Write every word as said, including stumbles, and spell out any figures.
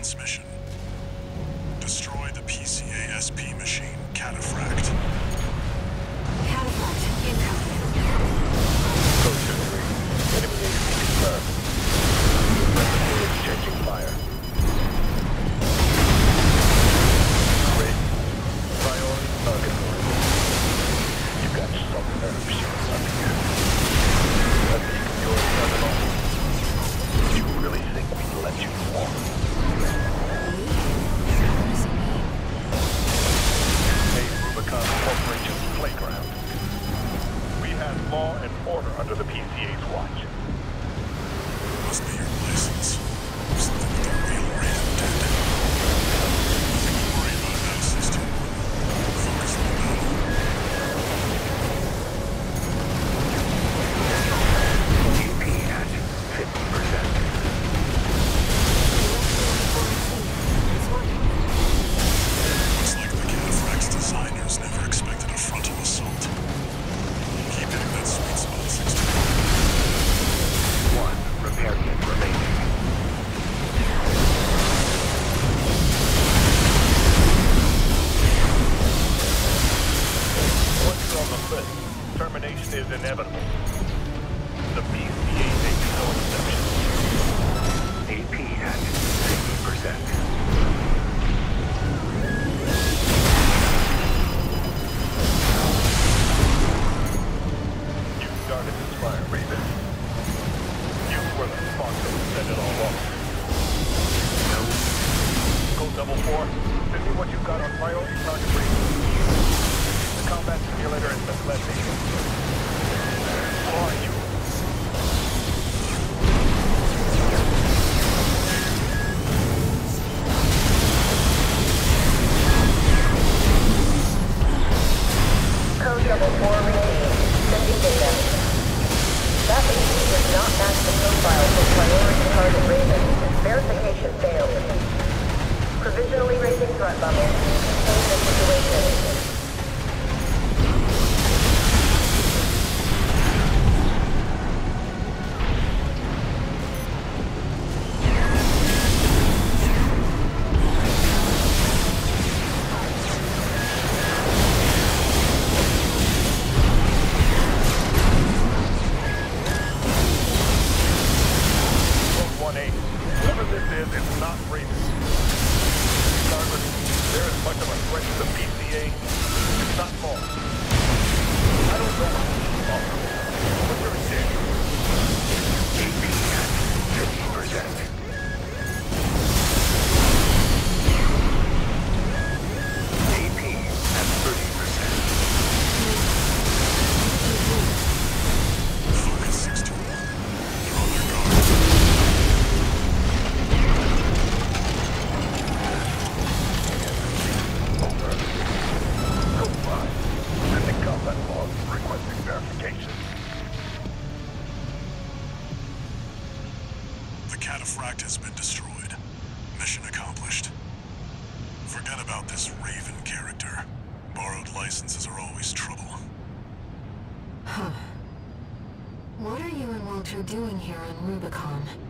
mission. Destroy the P C A S P machine, Cataphract. Cataphract incoming. Code two three. Enemy A P confirmed. Weapons exchanging fire. Great. Priority target movement. You got some nerve showing up here. Let's keep yours done all. You really think we'd let you walk? Hey, Rubicon Corporation's playground. We have law and order under the P C A's watch. Must be your license. Something with the real Raven did. Nothing to worry about now, System one. Focus on the battle. A P at fifty percent. Looks like the Cataphract's designers never expected a frontal assault. Keep hitting that sweet spot, Sixteen. One repair kit remaining. Once on the list, termination is inevitable. The P C A makes no exception. A P at fifty percent. You started this fire, Raven. You were the spark that would set it all off. No. Code double four, send me what you've got on priority target Raven. The combat simulator is the classification. Who are you? Code double four received. Sending data. That agent does not match the profile for priority target Raven. Verification failed. Provisionally raising threat level. Contain the situation. Whoever this is, it's not Raven. Regardless, they're as much of a threat to the P C A, if not more. I don't know what's wrong, but you're dead. A P at fifty percent. A P at thirty percent. Focus, Sixteen. You're on their guard. Requesting verification. The Cataphract has been destroyed. Mission accomplished. Forget about this Raven character. Borrowed licenses are always trouble. Huh. What are you and Walter doing here on Rubicon?